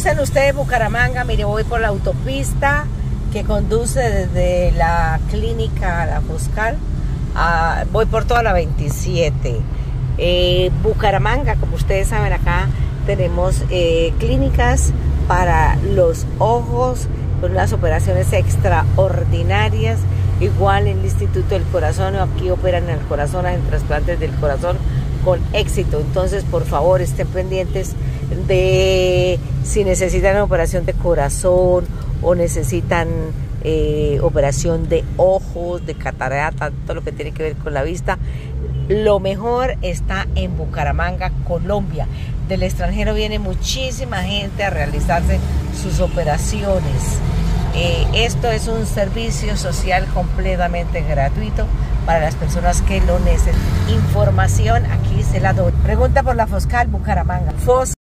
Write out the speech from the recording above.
conocen ustedes Bucaramanga, mire, voy por la autopista que conduce desde la clínica a la Foscal. Voy por toda la 27. Bucaramanga, como ustedes saben, acá tenemos clínicas para los ojos, con unas operaciones extraordinarias. Igual en el Instituto del Corazón, aquí operan el corazón, en trasplantes del corazón con éxito. Entonces, por favor, estén pendientes de si necesitan operación de corazón o necesitan operación de ojos, de catarata, todo lo que tiene que ver con la vista. Lo mejor está en Bucaramanga, Colombia. Del extranjero viene muchísima gente a realizarse sus operaciones. Esto es un servicio social completamente gratuito para las personas que lo necesitan. Información aquí se la doy. Pregunta por la Foscal Bucaramanga.